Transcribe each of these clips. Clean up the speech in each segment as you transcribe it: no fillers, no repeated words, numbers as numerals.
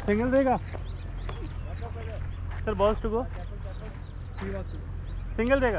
Single देगा sir, balls to go, single देगा।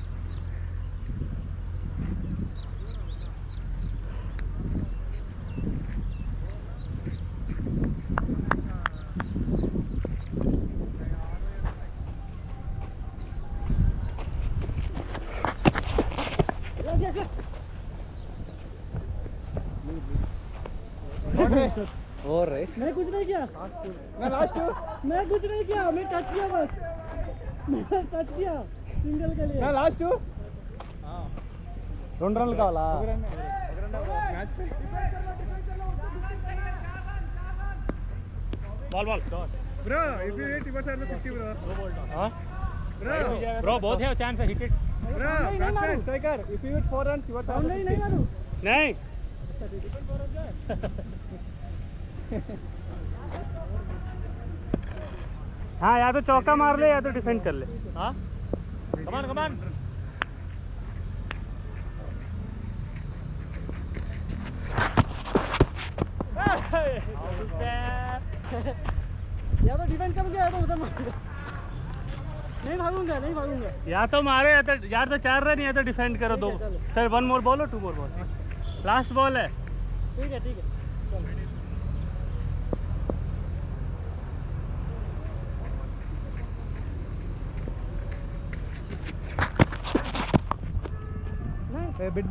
और राइट मैं कुछ नहीं किया, मैं लास्ट मैं कुछ नहीं किया, मैं टच किया बस, मैं टच किया सिंगल के लिए। मैं लास्ट हाँ 2 రన్లు కావాలా ball ball bro if you hit your side the 50 bro हाँ ब्रो बहुत है चांस है, hit it. Bro batsman striker if you hit 4 runs your side नहीं मारू नहीं। हाँ या तो चौका मार ले या तो डिफेंड कर ले। हाँ कमान कमान। या तो डिफेंड करूंगा या तो उधर मारूंगा। नहीं भागूंगा या तो मारे या तो 4 रन या तो डिफेंड करो। दो सर, 1 मोर बॉल और 2 मोर बॉल, लास्ट बॉल है। ठीक है bit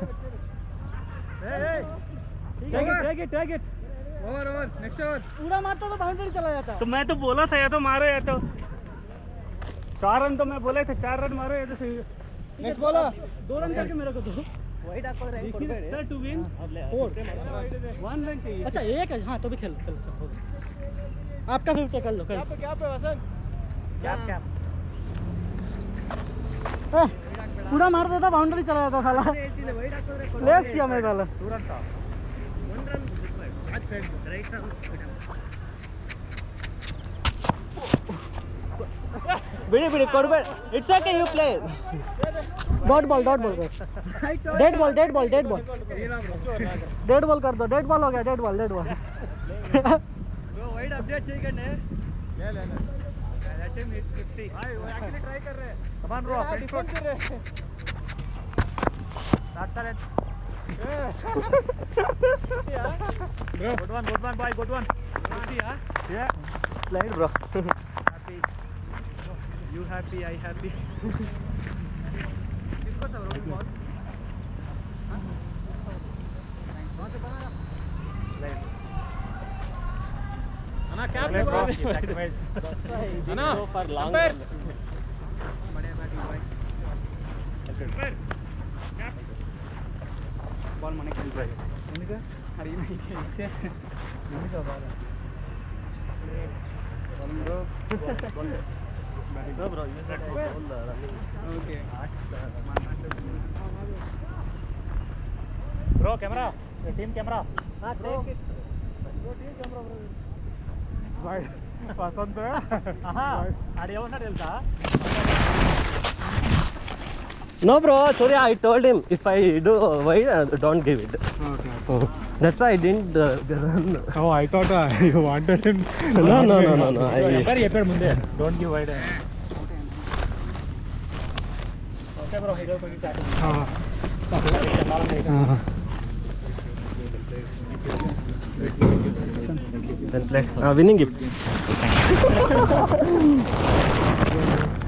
take it. Over next over पूरा मारता तो बाउंड्री चला जाता। तो मैं तो बोला था या तो मारो या तो 4 रन, तो मैं बोले थे 4 रन मारो या तो नेक्स्ट बॉलर 2 रन करके मेरे को दो वाइड आपको सर टू विन 4 1 रन चाहिए। अच्छा एक है, हाँ तो भी खेलो सर, हो गया आपका 50 कर लो। क्या पे वसंत क्या पूरा मार देता, बाउंड्री चला जाता साला। लेस किया मैं साला। बिड़ी कोडबे it's okay you play dot ball dead ball dead ball कर दो। डेड बॉल हो गया, डेड बॉल वाइड अपडेट चाहिए करने ले लेट हिम हिट 50 भाई वो एक्चुअली ट्राई कर रहे हैं। कम ऑन ब्रो 24 कर रहे हैं। स्टार्ट कर it bro good one boy good one yeah played bro happy you happy I happy किसको चल रहा है बॉल कौन से बना लाइट अना क्या ब्रो अना गो फॉर लॉन्ग बढ़िया बैटिंग भाई बॉल मने खेल रहा है इनका अरे नहीं थे इनका बॉल है bro you set ball okay bro camera team camera हां take it bro team camera bro भाई पसंद है हां आडियो ना తెలుసా No bro, sorry, I told him if I do wide, don't give it. Okay. That's why I didn't run. Oh, I thought you wanted him. No. Very happy munde. Don't give wide. Okay bro, hero ko chat. Then play. Winning gift.